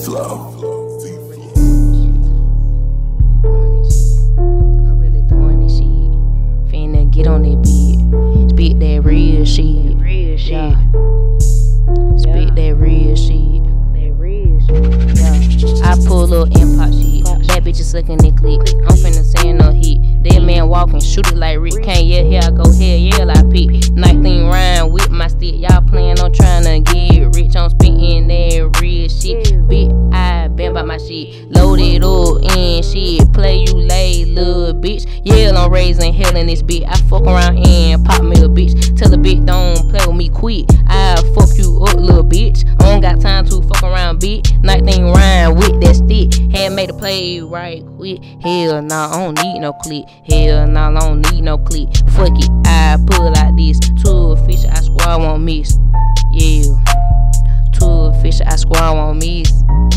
I'm really doing this shit. Finna get on that beat. Spit that real shit. Yeah. Spit that real shit. Yeah. I pull up and pop shit. That bitch is sucking the click. I'm finna send no heat. Dead man walking, shoot it like Rick. Can't yell, here I go, hell yeah, I pick. Night thing rhyme with my stick. Y'all playing, I'm trying to get rich. I'm spitting that real shit. Big I been by my shit. Load it up and shit. Play you lay, little bitch. Yeah, I'm raising hell in this bitch. I fuck around and pop me a bitch. Tell a bitch don't play with me quick. I fuck you up, little bitch. I don't got time to fuck around, bitch. Night thing rhyme with that stick. Had made a play right quick. Hell nah, I don't need no click. Hell nah, I don't need no click. Fuck it, I pull like this. Two official, I swear I won't miss. Yeah. Two official, I swear I won't miss.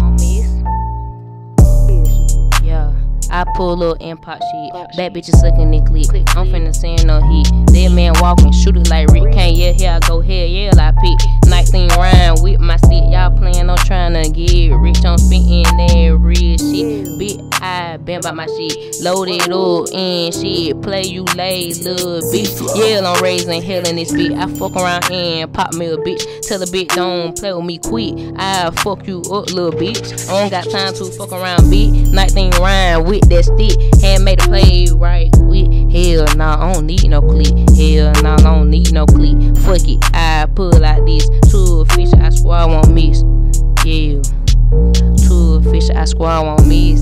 Yeah. I pull up and pop shit. Bad bitches sucking the click. I'm finna send no heat. Dead man walking, shoot it like Rick. Can't yell, here I go, hell yeah, I pick. Night thing rhyme with my stick. Y'all playing, I'm trying to get rich. I'm spitting that real shit. Big I been by my shit. Load it up and shit. Play you lay, little bitch. Yeah, I'm raising hell in this bitch. I fuck around and pop me a bitch. Tell a bitch don't play with me quick. I fuck you up, little bitch. I don't got time to fuck around, bitch. Night thing rhyme with that stick. Had made a play right quick. Hell nah, I don't need no click. Hell nah, I don't need no click. Fuck it, I pull like this. Two official, I swear I won't miss. Yeah. Two official, I swear I won't miss.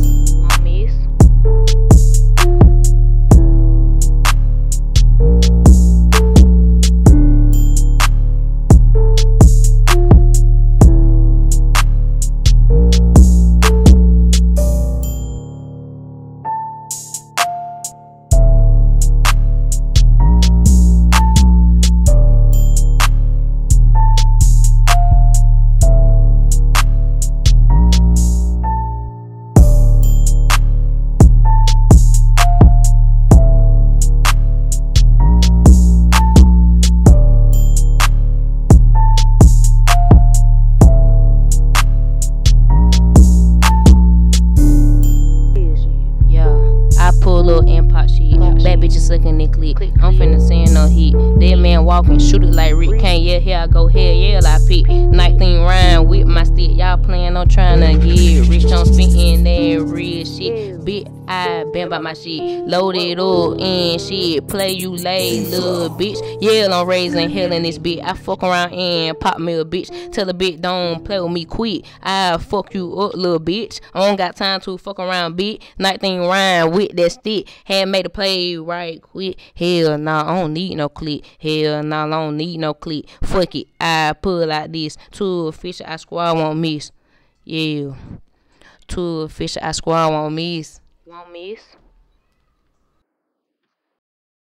And pop shit. Bad bitches sucking the click. I'm finna send no heat. Dead man walking, shoot it like Rick. Can't yell, here I go, hell yeah, I pick. Night thing rhyme with my stick. Y'all playing, I'm trying to get rich. I'm spitting that real shit. Big I been by my shit. Load it up and shit. Play you lay, little bitch. Yeah, I'm raising hell in this bitch. I fuck around and pop me a bitch. Tell a bitch don't play with me quick. I fuck you up, little bitch. I don't got time to fuck around, bitch. Night thing rhyme with that stick. Had made a play right quick. Hell nah, I don't need no click. Hell nah, I don't need no click. Fuck it, I pull like this. Two official, I swear I won't miss. Yeah. Two official, I swear I won't miss. Won't miss.